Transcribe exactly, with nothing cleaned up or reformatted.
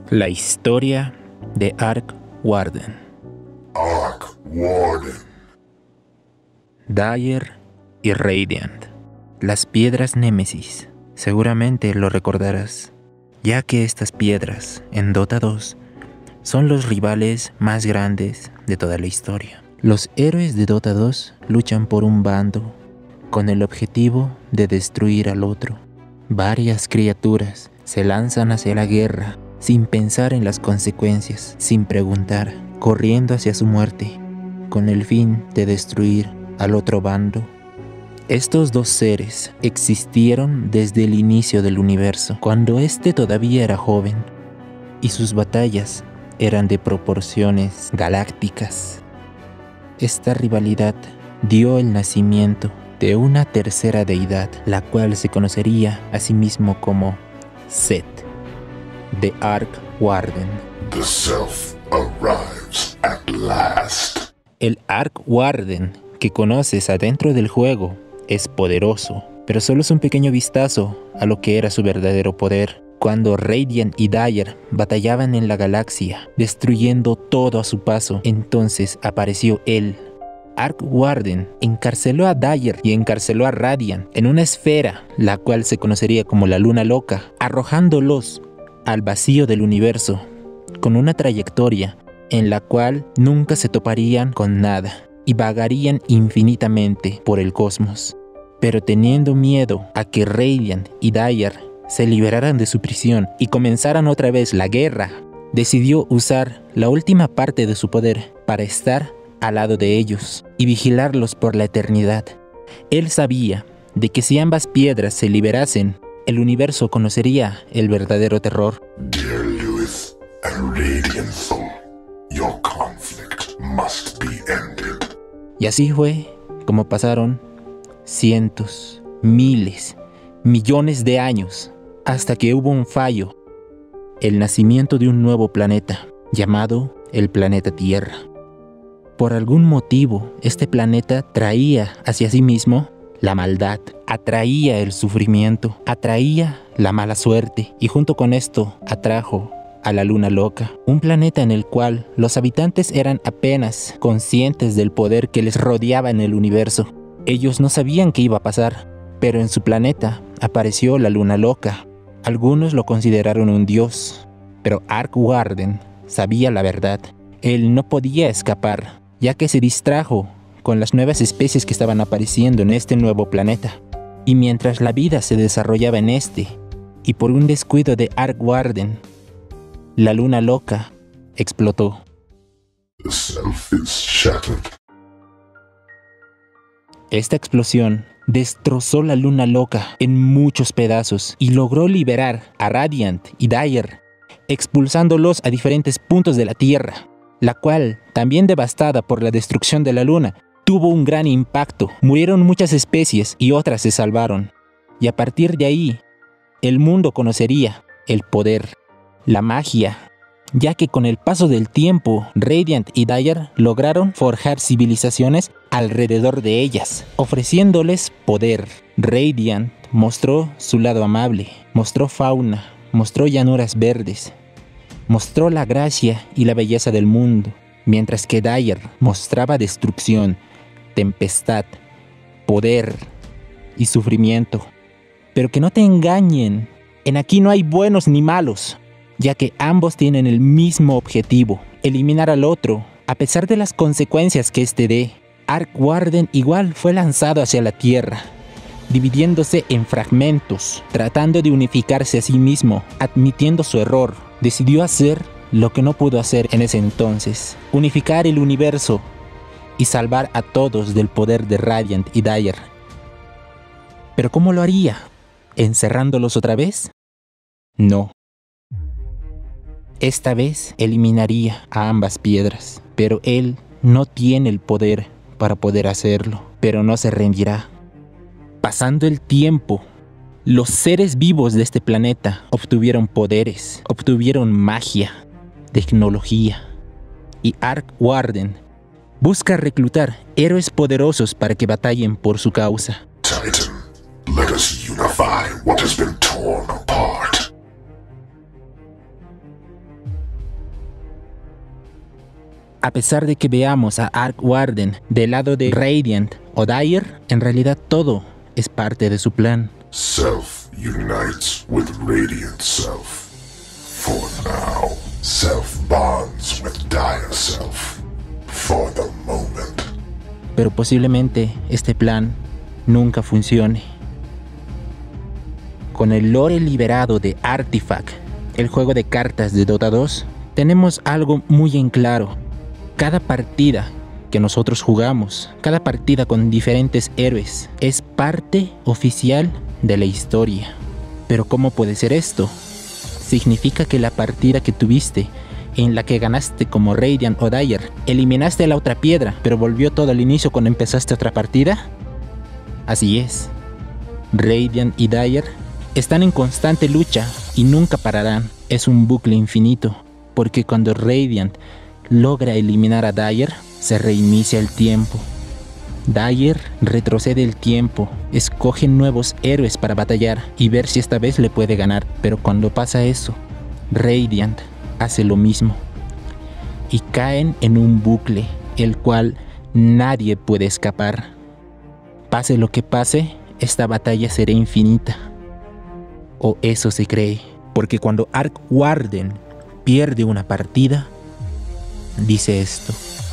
La historia de Arc Warden. Arc Warden. Dire y Radiant. Las piedras Némesis. Seguramente lo recordarás, ya que estas piedras, en Dota dos, son los rivales más grandes de toda la historia. Los héroes de Dota dos luchan por un bando, con el objetivo de destruir al otro. Varias criaturas se lanzan hacia la guerra, sin pensar en las consecuencias, sin preguntar, corriendo hacia su muerte, con el fin de destruir al otro bando. Estos dos seres existieron desde el inicio del universo, cuando éste todavía era joven, y sus batallas eran de proporciones galácticas. Esta rivalidad dio el nacimiento de una tercera deidad, la cual se conocería a sí mismo como Set, The Arc Warden. The self arrives at last. El Arc Warden que conoces adentro del juego es poderoso, pero solo es un pequeño vistazo a lo que era su verdadero poder. Cuando Radiant y Dire batallaban en la galaxia, destruyendo todo a su paso, entonces apareció él. Arc Warden encarceló a Dire y encarceló a Radiant en una esfera, la cual se conocería como la Luna Loca, arrojándolos al vacío del universo, con una trayectoria en la cual nunca se toparían con nada y vagarían infinitamente por el cosmos. Pero teniendo miedo a que Radiant y Dire se liberaran de su prisión y comenzaran otra vez la guerra, decidió usar la última parte de su poder para estar al lado de ellos y vigilarlos por la eternidad. Él sabía de que si ambas piedras se liberasen, el universo conocería el verdadero terror. Dear Lewis and Radiant Soul, your conflict must be ended. Y así fue como pasaron cientos, miles, millones de años, hasta que hubo un fallo, el nacimiento de un nuevo planeta, llamado el planeta Tierra. Por algún motivo, este planeta traía hacia sí mismo la maldad, atraía el sufrimiento, atraía la mala suerte, y junto con esto atrajo a la Luna Loca, un planeta en el cual los habitantes eran apenas conscientes del poder que les rodeaba en el universo. Ellos no sabían qué iba a pasar, pero en su planeta apareció la Luna Loca. Algunos lo consideraron un dios, pero Arc Warden sabía la verdad. Él no podía escapar, ya que se distrajo con las nuevas especies que estaban apareciendo en este nuevo planeta. Y mientras la vida se desarrollaba en este, y por un descuido de Arc Warden, la Luna Loca explotó. The self is shattered. Esta explosión destrozó la Luna Loca en muchos pedazos y logró liberar a Radiant y Dire, expulsándolos a diferentes puntos de la Tierra, la cual, también devastada por la destrucción de la Luna, tuvo un gran impacto. Murieron muchas especies y otras se salvaron. Y a partir de ahí, el mundo conocería el poder, la magia, ya que con el paso del tiempo, Radiant y Dire lograron forjar civilizaciones alrededor de ellas, ofreciéndoles poder. Radiant mostró su lado amable, mostró fauna, mostró llanuras verdes, mostró la gracia y la belleza del mundo, mientras que Dire mostraba destrucción, tempestad, poder y sufrimiento. Pero que no te engañen, en aquí no hay buenos ni malos, ya que ambos tienen el mismo objetivo, eliminar al otro, a pesar de las consecuencias que éste dé. Arc Warden igual fue lanzado hacia la Tierra, dividiéndose en fragmentos, tratando de unificarse a sí mismo, admitiendo su error. Decidió hacer lo que no pudo hacer en ese entonces, unificar el universo y salvar a todos del poder de Radiant y Dire. ¿Pero cómo lo haría? ¿Encerrándolos otra vez? No. Esta vez eliminaría a ambas piedras, pero él no tiene el poder para poder hacerlo, pero no se rendirá. Pasando el tiempo, los seres vivos de este planeta obtuvieron poderes, obtuvieron magia, tecnología, y Arc Warden busca reclutar héroes poderosos para que batallen por su causa. Titan, let us unify what has been torn apart. A pesar de que veamos a Arc Warden del lado de Radiant o Dire, en realidad todo es parte de su plan. Self unites with Radiant Self. For now, Self bonds with Dire Self. For the moment. Pero posiblemente este plan nunca funcione. Con el lore liberado de Artifact, el juego de cartas de Dota dos, tenemos algo muy en claro. Cada partida que nosotros jugamos, cada partida con diferentes héroes, es parte oficial de la historia. Pero ¿cómo puede ser esto? ¿Significa que la partida que tuviste, en la que ganaste como Radiant o Dire, eliminaste a la otra piedra, pero volvió todo al inicio cuando empezaste otra partida? Así es. Radiant y Dire están en constante lucha y nunca pararán. Es un bucle infinito, porque cuando Radiant logra eliminar a Dire, se reinicia el tiempo. Dire retrocede el tiempo, escoge nuevos héroes para batallar y ver si esta vez le puede ganar. Pero cuando pasa eso, Radiant hace lo mismo. Y caen en un bucle, el cual nadie puede escapar. Pase lo que pase, esta batalla será infinita. O eso se cree, porque cuando Arc Warden pierde una partida, dice esto: